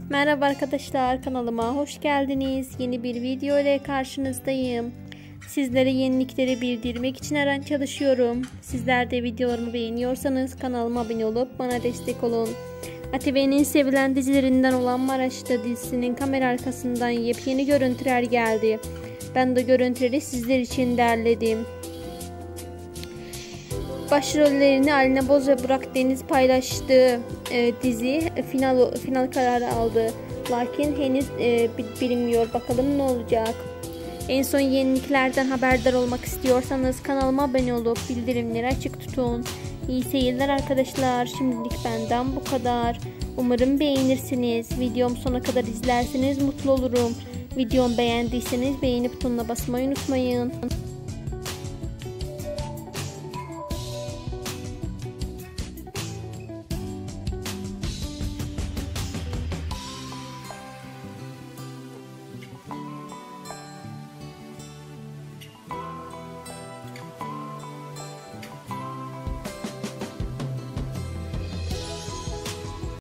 Merhaba arkadaşlar, kanalıma hoş geldiniz. Yeni bir video ile karşınızdayım. Sizlere yenilikleri bildirmek için her an çalışıyorum. Sizler de videolarımı beğeniyorsanız kanalıma abone olup bana destek olun. ATV'nin sevilen dizilerinden olan Maraş'ta dizisinin kamera arkasından yepyeni görüntüler geldi. Ben de görüntüleri sizler için derledim. Başrollerini Alina Boz ve Burak Deniz paylaştığı dizi final kararı aldı. Lakin henüz bilinmiyor. Bakalım ne olacak. En son yeniliklerden haberdar olmak istiyorsanız kanalıma abone olup bildirimleri açık tutun. İyi seyirler arkadaşlar. Şimdilik benden bu kadar. Umarım beğenirsiniz. Videomu sona kadar izlerseniz mutlu olurum. Videomu beğendiyseniz beğeni butonuna basmayı unutmayın.